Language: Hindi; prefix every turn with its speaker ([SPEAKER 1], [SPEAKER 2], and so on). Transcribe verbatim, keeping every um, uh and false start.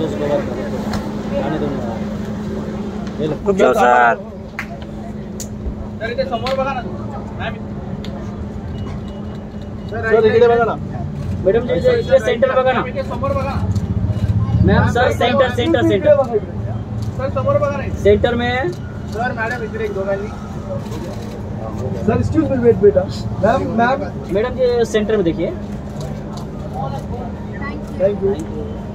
[SPEAKER 1] तोच कवर करा आणि दोन हे
[SPEAKER 2] खूप जाऊ सर
[SPEAKER 3] सर इथे समोर बघा ना मॅम
[SPEAKER 1] सर इकडे बघा ना
[SPEAKER 2] मैडम जी इकडे सेंटर बघा ना
[SPEAKER 3] इथे समोर बघा
[SPEAKER 2] ma'am sir centre centre centre
[SPEAKER 3] sir समोर बघा ना
[SPEAKER 2] सेंटर में
[SPEAKER 3] सर मॅडम इकडे एक दोघांनी
[SPEAKER 1] सर एक्सक्यूज मी वेट बेटा ma'am ma'am
[SPEAKER 2] madam ji centre में देखिए
[SPEAKER 1] थैंक यू